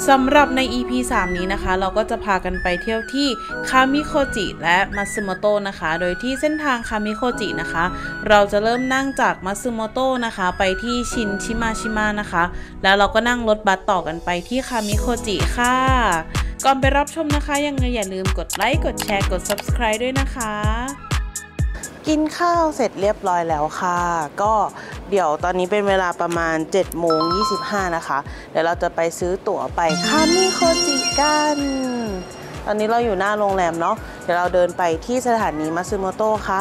สำหรับใน EP 3 นี้นะคะเราก็จะพากันไปเที่ยวที่คามิโคจิและมัตสึโมโตะนะคะโดยที่เส้นทางคามิโคจินะคะเราจะเริ่มนั่งจากมัตสึโมโตะนะคะไปที่ชินชิมาชิมะนะคะแล้วเราก็นั่งรถบัสต่อกันไปที่คามิโคจิค่ะก่อนไปรับชมนะคะยังไงอย่าลืมกดไลค์กดแชร์กด Subscribe ด้วยนะคะกินข้าวเสร็จเรียบร้อยแล้วค่ะก็เดี๋ยวตอนนี้เป็นเวลาประมาณ7:25นะคะเดี๋ยวเราจะไปซื้อตั๋วไปคามิโคจิกันตอนนี้เราอยู่หน้าโรงแรมเนาะเดี๋ยวเราเดินไปที่สถานีมัตสึโมโตะค่ะ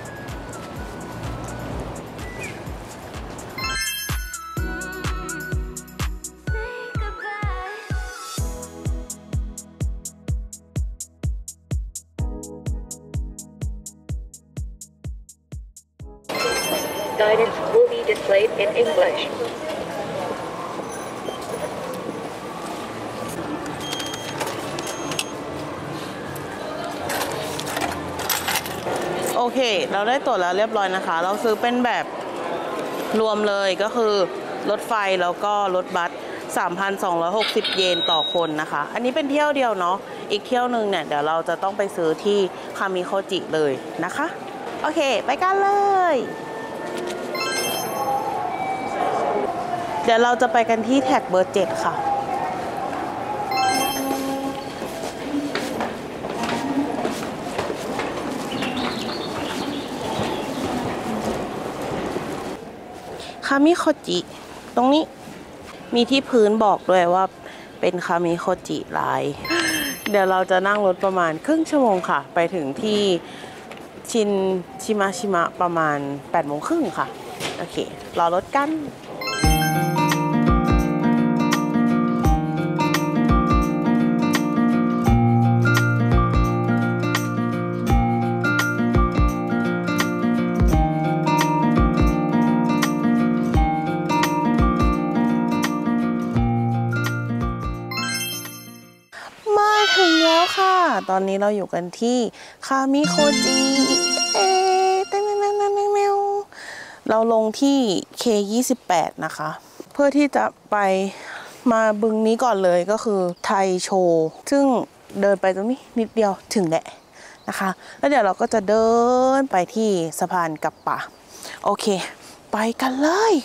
Guidance will be displayed in English. โอเคเราได้ตั๋วแล้วเรียบร้อยนะคะเราซื้อเป็นแบบรวมเลยก็คือรถไฟแล้วก็รถบัส 3,260 เยนต่อคนนะคะอันนี้เป็นเที่ยวเดียวเนาะอีกเที่ยวหนึ่งเนี่ยเดี๋ยวเราจะต้องไปซื้อที่คามิโคจิเลยนะคะโอเคไปกันเลยเดี๋ยวเราจะไปกันที่แท็กเบอร์ 7ค่ะคามิโคจิตรงนี้มีที่พื้นบอกด้วยว่าเป็นคามิโคจิไลน์เดี๋ยวเราจะนั่งรถประมาณครึ่งชั่วโมงค่ะไปถึงที่ชินชิมาชิมะประมาณ8:30ค่ะโอเครอรถกันถึงแล้วค่ะตอนนี้เราอยู่กันที่คามิโคจิเราลงที่ K28 นะคะเพื่อที่จะไปมาบึงนี้ก่อนเลยก็คือไทโชซึ่งเดินไปตรงนี้นิดเดียวถึงแหละนะคะแล้วเดี๋ยวเราก็จะเดินไปที่สะพานกัปปะโอเคไปกันเลย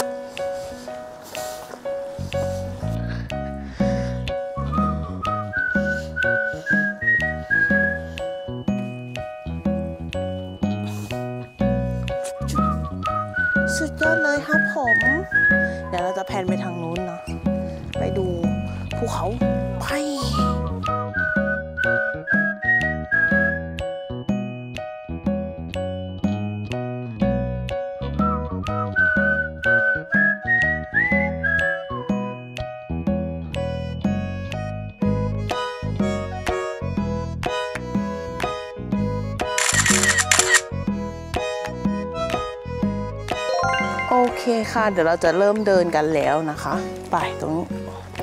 สุดยอดเลยครับผมเดี๋ยวเราจะแพนไปทางนู้นเนาะไปดูภูเขาไฟโอเคค่ะเดี๋ยวเราจะเริ่มเดินกันแล้วนะคะไปตรงนี้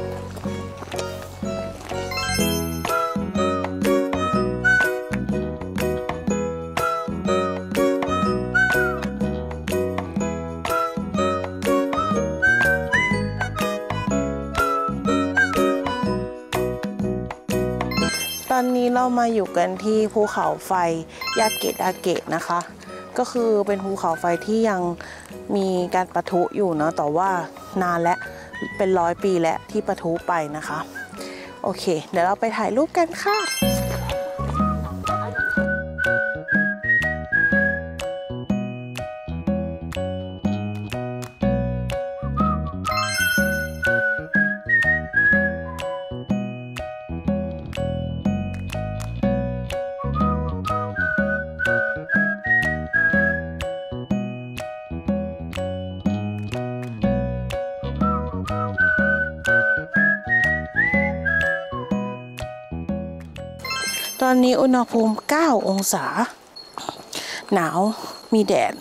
ตอนนี้เรามาอยู่กันที่ภูเขาไฟยาเกะอาเกะนะคะก็คือเป็นภูเขาไฟที่ยังมีการปะทุอยู่เนาะแต่ว่านานและเป็น100 ปีแล้วที่ปะทุไปนะคะโอเคเดี๋ยวเราไปถ่ายรูปกันค่ะตอนนี้อุณหภูมิ9 องศาหนาวมีแดด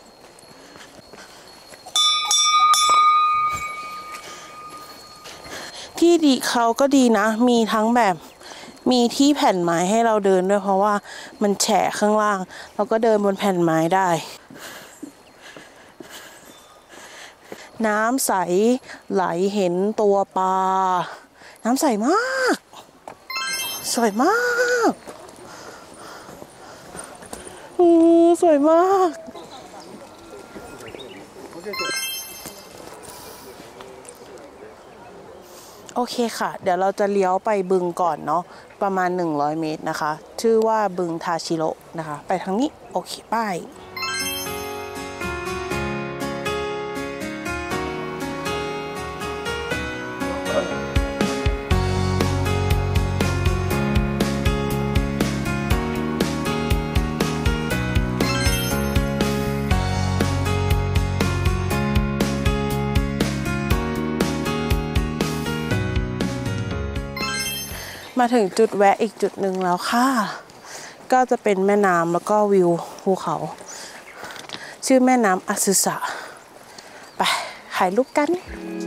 ที่ดีเขาก็ดีนะมีทั้งแบบมีที่แผ่นไม้ให้เราเดินด้วยเพราะว่ามันแฉะข้างล่างเราก็เดินบนแผ่นไม้ได้ น้ำใสไหลเห็นตัวปลาน้ำใสมากสวยมากสวยมากโอเคค่ะเดี๋ยวเราจะเลี้ยวไปบึงก่อนเนาะประมาณ100 เมตรนะคะชื่อว่าบึงทาชิโร่นะคะไปทางนี้โอเคป้ายมาถึงจุดแวะอีกจุดหนึ่งแล้วค่ะก็จะเป็นแม่น้ำแล้วก็วิวภูเขาชื่อแม่น้ำอาซึสะไปถ่ายรูปกัน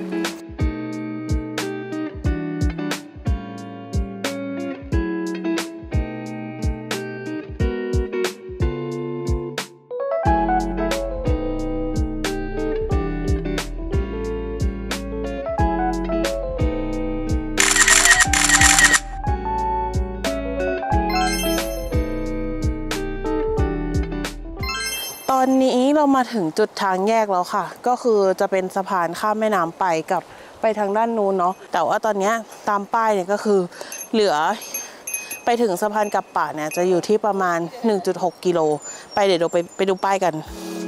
ตอนนี้เรามาถึงจุดทางแยกแล้วค่ะก็คือจะเป็นสะพานข้ามแม่น้ำไปทางด้านนู้นเนาะแต่ว่าตอนนี้ตามป้ายเนี่ยก็คือเหลือไปถึงสะพานกับป่าเนี่ยจะอยู่ที่ประมาณ 1.6 กิโลไปเดี๋ยวเราไปดูป้ายกัน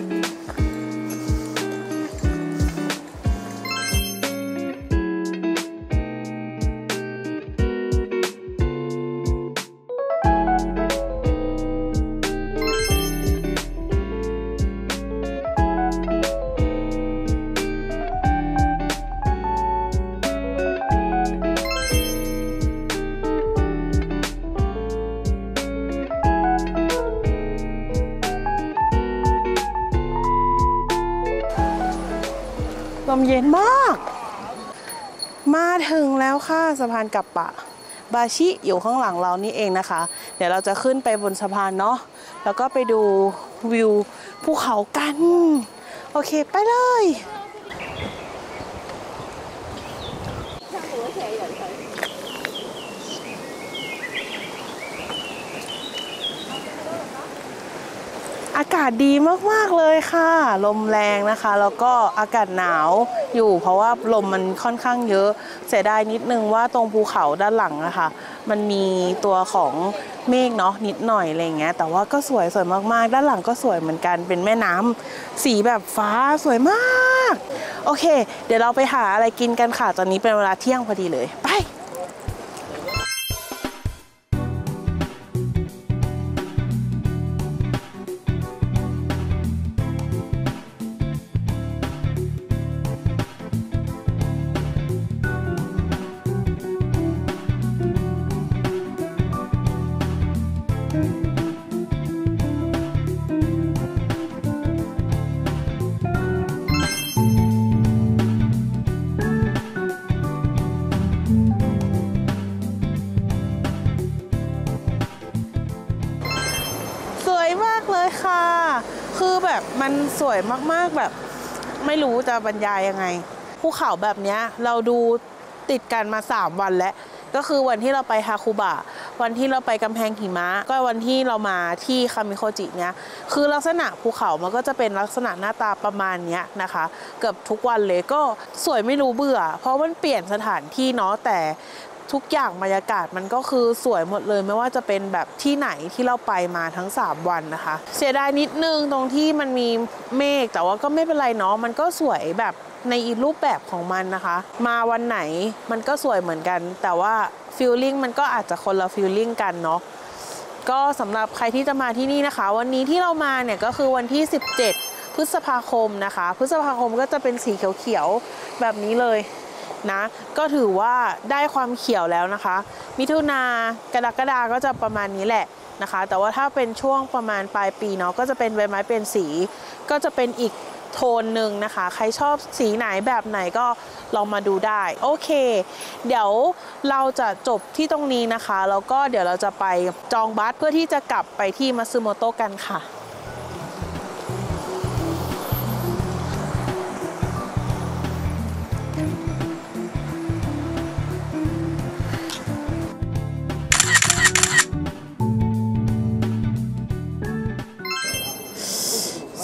ลมเย็นมากมาถึงแล้วค่ะสะพานกับปะบาชิอยู่ข้างหลังเรานี่เองนะคะเดี๋ยวเราจะขึ้นไปบนสะพานเนาะแล้วก็ไปดูวิวภูเขากันโอเคไปเลยอากาศดีมากๆเลยค่ะลมแรงนะคะแล้วก็อากาศหนาวอยู่เพราะว่าลมมันค่อนข้างเยอะเสียดายนิดนึงว่าตรงภูเขาด้านหลังนะคะมันมีตัวของเมฆเนาะนิดหน่อยอะไรเงี้ยแต่ว่าก็สวยมากๆด้านหลังก็สวยเหมือนกันเป็นแม่น้ำสีแบบฟ้าสวยมากโอเคเดี๋ยวเราไปหาอะไรกินกันค่ะตอนนี้เป็นเวลาเที่ยงพอดีเลยไปค่ะคือแบบมันสวยมากๆแบบไม่รู้จะบรรยายยังไงภูเขาแบบนี้เราดูติดกันมา3 วันแล้วก็คือวันที่เราไปฮาคุบะวันที่เราไปกำแพงหิมะก็วันที่เรามาที่คามิโคจิเนี้ยคือลักษณะภูเขามันก็จะเป็นลักษณะหน้าตาประมาณนี้นะคะเกือบทุกวันเลยก็สวยไม่รู้เบื่อเพราะมันเปลี่ยนสถานที่เนาะแต่ทุกอย่างบรรยากาศมันก็คือสวยหมดเลยไม่ว่าจะเป็นแบบที่ไหนที่เราไปมาทั้ง3 วันนะคะเสียดายนิดนึงตรงที่มันมีเมฆแต่ว่าก็ไม่เป็นไรเนาะมันก็สวยแบบในอีกรูปแบบของมันนะคะมาวันไหนมันก็สวยเหมือนกันแต่ว่าฟีลลิ่งมันก็อาจจะคนละฟีลลิ่งกันเนาะก็สำหรับใครที่จะมาที่นี่นะคะวันนี้ที่เรามาเนี่ยก็คือวันที่17 พฤษภาคมนะคะพฤษภาคมก็จะเป็นสีเขียวๆแบบนี้เลยนะก็ถือว่าได้ความเขียวแล้วนะคะมิถุนากรกฎาก็จะประมาณนี้แหละนะคะแต่ว่าถ้าเป็นช่วงประมาณปลายปีเนาะก็จะเป็นใบไม้เป็นสีก็จะเป็นอีกโทนหนึ่งนะคะใครชอบสีไหนแบบไหนก็ลองมาดูได้โอเคเดี๋ยวเราจะจบที่ตรงนี้นะคะแล้วก็เดี๋ยวเราจะไปจองบัสเพื่อที่จะกลับไปที่มัตสึโมโตะกันค่ะ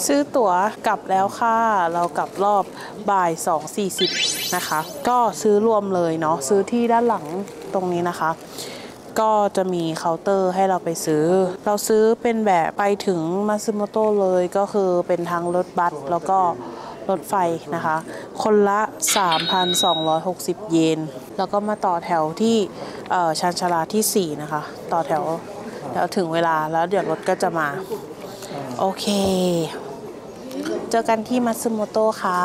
ซื้อตั๋วกลับแล้วค่ะเรากลับรอบบ่าย2:40นะคะก็ซื้อรวมเลยเนาะซื้อที่ด้านหลังตรงนี้นะคะก็จะมีเคาน์เตอร์ให้เราไปซื้อเราซื้อเป็นแบบไปถึงมาซึโมโตะเลยก็คือเป็นทางรถบัสแล้วก็รถไฟนะคะคนละ 3,260 เยนแล้วก็มาต่อแถวที่ชานชาลาที่4นะคะต่อแถวแล้วถึงเวลาแล้วเดี๋ยวรถก็จะมาโอเคเจอกันที่มาซึโมโตะค่ะ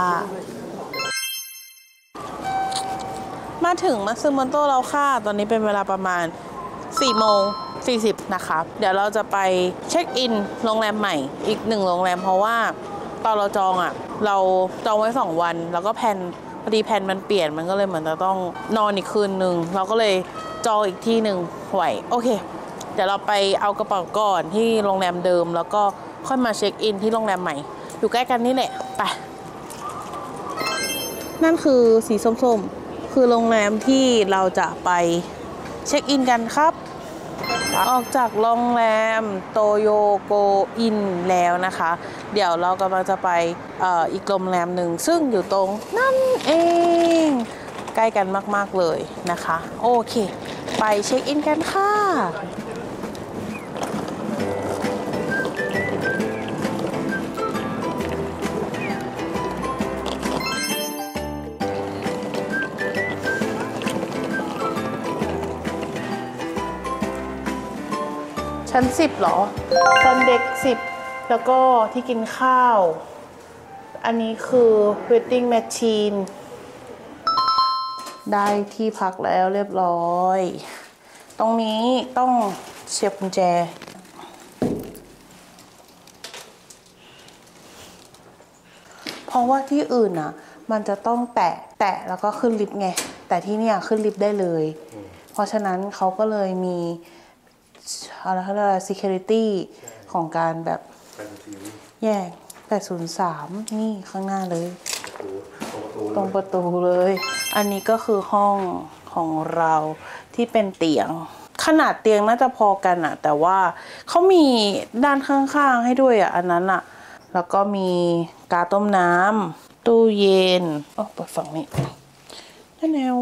มาถึงมาซึโมโตะแล้วค่ะตอนนี้เป็นเวลาประมาณ4:40นะคะเดี๋ยวเราจะไปเช็คอินโรงแรมใหม่อีก1โรงแรมเพราะว่าตอนเราจองเราจองไว้2วันแล้วก็แผนพอดีแผนมันเปลี่ยนมันก็เลยเหมือนจะต้องนอนอีกคืนนึงเราก็เลยจองอีกที่หนึ่งไหวโอเคเดี๋ยวเราไปเอากระเป๋าก่อนที่โรงแรมเดิมแล้วก็ค่อยมาเช็คอินที่โรงแรมใหม่อยู่ใกล้กันนี่แหละไปนั่นคือสีส้มๆคือโรงแรมที่เราจะไปเช็คอินกันครับออกจากโรงแรมโตโยโกอินแล้วนะคะเดี๋ยวเรากำลังจะไปอีกโรงแรมหนึ่งซึ่งอยู่ตรงนั่นเองใกล้กันมากๆเลยนะคะโอเคไปเช็คอินกันค่ะชั้น10หรอตอนเด็ก10แล้วก็ที่กินข้าวอันนี้คือ vending machine ได้ที่พักแล้วเรียบร้อยตรงนี้ต้องเสียบกุญแจเพราะว่าที่อื่นมันจะต้องแตะแล้วก็ขึ้นลิฟต์ไงแต่ที่นี่ขึ้นลิฟต์ได้เลยเพราะฉะนั้นเขาก็เลยมีอะไรเขาเรียก security ของการแบบแยก803นี่ข้างหน้าเลยตรงประตูเลยอันนี้ก็คือห้องของเราที่เป็นเตียงขนาดเตียงน่าจะพอกันแต่ว่าเขามีด้านข้างๆให้ด้วยอันนั้นแล้วก็มีกาต้มน้ำตู้เย็นเปิดฝั่งนี้แนว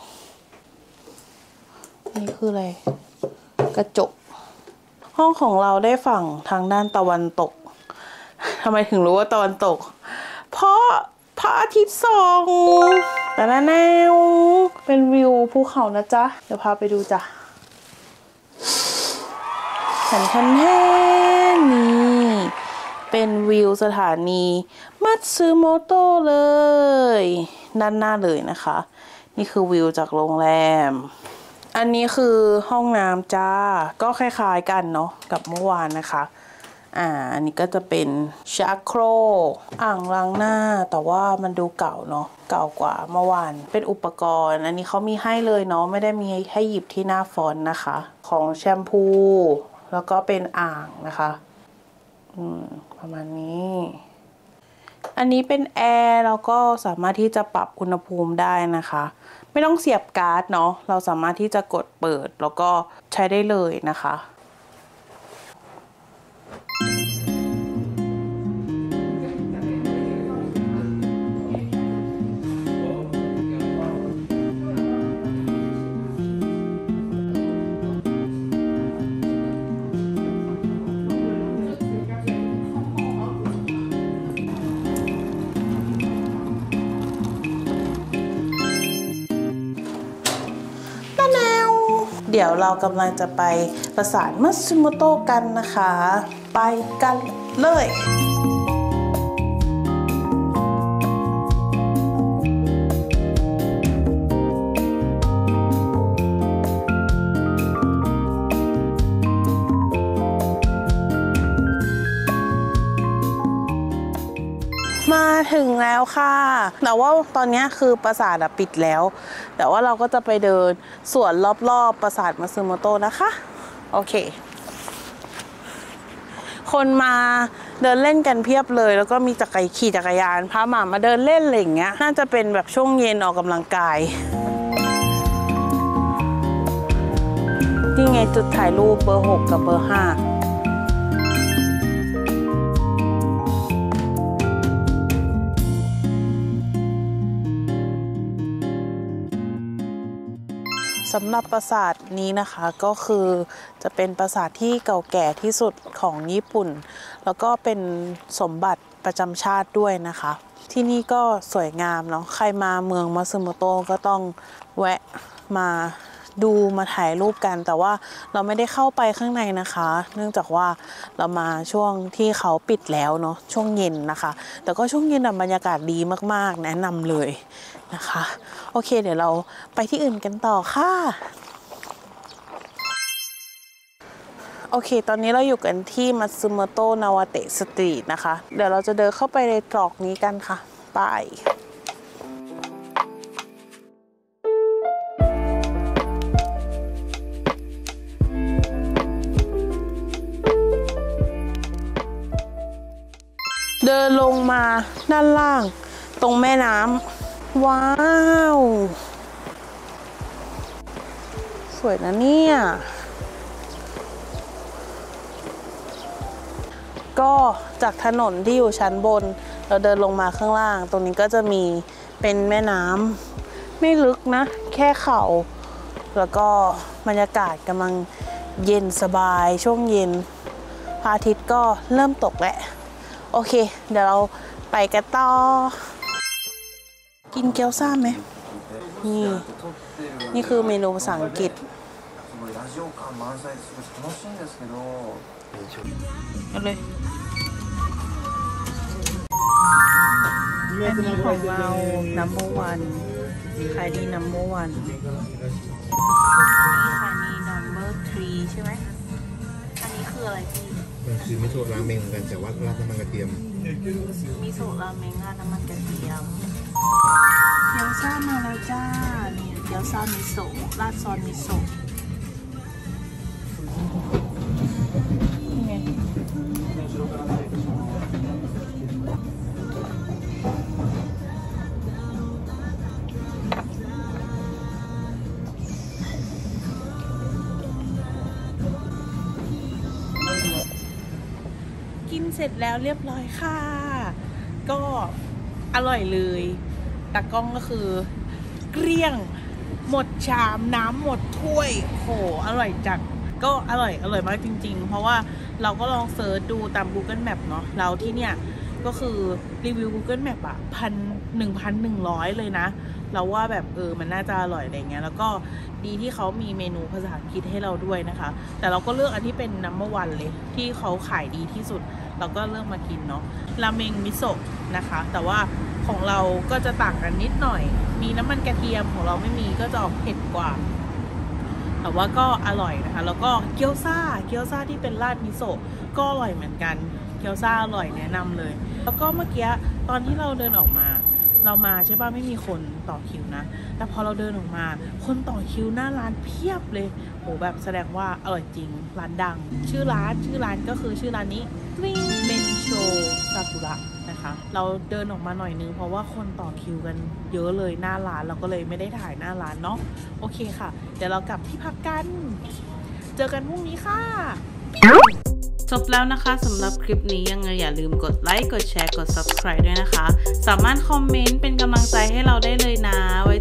นี่คืออะไรกระจกห้องของเราได้ฝั่งทางด้านตะวันตกทำไมถึงรู้ว่าตะวันตกเพราะพระอาทิตย์ส่องแต่ละแนวเป็นวิวภูเขานะจ๊ะเดี๋ยวพาไปดูจ้ะคันนี่เป็นวิวสถานีมัตสึโมโตะเลยด้านหน้าเลยนะคะนี่คือวิวจากโรงแรมอันนี้คือห้องน้ำจ้าก็คล้ายๆกันเนาะกับเมื่อวานนะคะอันนี้ก็จะเป็นชักโครกอ่างล้างหน้าแต่ว่ามันดูเก่าเนาะเก่ากว่าเมื่อวานเป็นอุปกรณ์อันนี้เขามีให้เลยเนาะไม่ได้มีให้หยิบที่หน้าฟอนต์นะคะของแชมพูแล้วก็เป็นอ่างนะคะประมาณนี้อันนี้เป็นแอร์แล้วก็สามารถที่จะปรับอุณหภูมิได้นะคะไม่ต้องเสียบการ์ดเนาะเราสามารถที่จะกดเปิดแล้วก็ใช้ได้เลยนะคะเดี๋ยวเรากำลังจะไปประสานมัตสึโมโตะกันนะคะไปกันเลยมาถึงแล้วค่ะแต่ว่าตอนนี้คือปราสาทปิดแล้วแต่ว่าเราก็จะไปเดินสวนรอบๆปราสาทมัตสึโมโตะนะคะโอเคคนมาเดินเล่นกันเพียบเลยแล้วก็มีขี่จักรยานพาหมาเดินเล่นอะไรอย่างเงี้ยน่าจะเป็นแบบช่วงเย็นออกกำลังกายนี่ไงจุดถ่ายรูปเบอร์6กับเบอร์5 สำหรับปราสาทนี้นะคะก็คือจะเป็นปราสาทที่เก่าแก่ที่สุดของญี่ปุ่นแล้วก็เป็นสมบัติประจำชาติด้วยนะคะที่นี่ก็สวยงามเนาะใครมาเมืองมัตสึโมโตะก็ต้องแวะมาดูมาถ่ายรูปกันแต่ว่าเราไม่ได้เข้าไปข้างในนะคะเนื่องจากว่าเรามาช่วงที่เขาปิดแล้วเนาะช่วงเย็นนะคะแต่ก็ช่วงเย็นบรรยากาศดีมากๆแนะนำเลยนะคะโอเคเดี๋ยวเราไปที่อื่นกันต่อค่ะโอเคตอนนี้เราอยู่กันที่มัตสึโมโตะนาวาเตะสตรีทนะคะเดี๋ยวเราจะเดินเข้าไปในตรอกนี้กันค่ะไปเดินลงมาด้านล่างตรงแม่น้ำว้าวสวยนะเนี่ยก็จากถนนที่อยู่ชั้นบนเราเดินลงมาข้างล่างตรงนี้ก็จะมีเป็นแม่น้ำไม่ลึกนะแค่เข่าแล้วก็บรรยากาศกำลังเย็นสบายช่วงเย็นพระอาทิตย์ก็เริ่มตกแล้วโอเคเดี๋ยวเราไปกันต่อกินเกี๊ยวซ่าไหมนี่คือเมนูภาษาอังกฤษเอาเลยอันนี้ของเรา number one ขายดี number one ขายดี number three ใช่ไหมอันนี้คืออะไรพี่มันคือมิโซะราเมงเหมือนกันแต่ว่าราดน้ำมันกระเทียมมิโซะราเมงราดน้ำมันกระเทียมเกี๊ยวซ่ามาแล้วจ้านี่เกี๊ยวซ่ามิโซะราดซอสมิโซะกินเสร็จแล้วเรียบร้อยค่ะก็อร่อยเลยตากล้องก็คือเกลี้ยงหมดชามน้ำหมดถ้วยโหอร่อยจัดก็อร่อยมากจริงๆเพราะว่าเราก็ลองเซิร์ชดูตาม Google Map เนาะเราที่เนี่ยก็คือรีวิว Google Map อะ1,100เลยนะเราว่าแบบมันน่าจะอร่อยอะไรเงี้ยแล้วก็ดีที่เขามีเมนูภาษาอังกฤษให้เราด้วยนะคะแต่เราก็เลือกอันที่เป็น number one เลยที่เขาขายดีที่สุดเราก็เลือกมากินเนาะราเมงมิโซะนะคะแต่ว่าของเราก็จะต่างกันนิดหน่อยมีน้ำมันกระเทียมของเราไม่มีก็จะออกเผ็ดกว่าแต่ว่าก็อร่อยนะคะแล้วก็เกี๊ยวซ่าที่เป็นราดมิโซะก็อร่อยเหมือนกันเกี๊ยวซ่าอร่อยแนะนำเลยแล้วก็เมื่อกี้ตอนที่เราเดินออกมาเรามาใช่ป่ะไม่มีคนต่อคิวนะแต่พอเราเดินออกมาคนต่อคิวหน้าร้านเพียบเลยโหแบบแสดงว่าอร่อยจริงร้านดังชื่อร้านก็คือชื่อร้านนี้เมนโชซากุระนะคะเราเดินออกมาหน่อยนึงเพราะว่าคนต่อคิวกันเยอะเลยหน้าร้านเราก็เลยไม่ได้ถ่ายหน้าร้านเนาะโอเคค่ะเดี๋ยวเรากลับที่พักกันเจอกันพรุ่งนี้ค่ะจบแล้วนะคะสำหรับคลิปนี้ยังไงอย่าลืมกดไลค์กดแชร์กด subscribe ด้วยนะคะสามารถคอมเมนต์เป็นกำลังใจให้เราได้เลยนะไว้